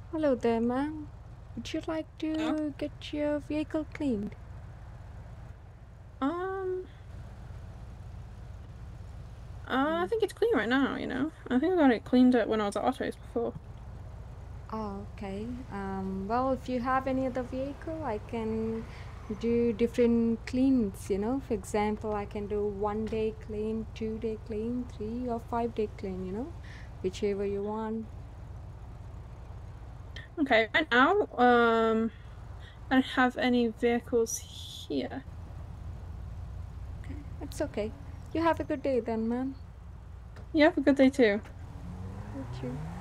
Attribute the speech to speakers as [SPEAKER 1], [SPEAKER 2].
[SPEAKER 1] Hello there, ma'am. Would you like
[SPEAKER 2] Yeah.
[SPEAKER 1] to get your vehicle cleaned?
[SPEAKER 2] Um, I think it's clean right now, you know? I think I got it cleaned up when I was at Otto's before.
[SPEAKER 1] Oh, okay. Well, if you have any other vehicle, I can do different cleans, you know. For example, I can do 1 day clean, 2 day clean, 3 or 5 day clean, you know, whichever you want.
[SPEAKER 2] Okay, right now, I don't have any vehicles here.
[SPEAKER 1] Okay, it's okay. You have a good day then, ma'am.
[SPEAKER 2] You have a good day too.
[SPEAKER 1] You too.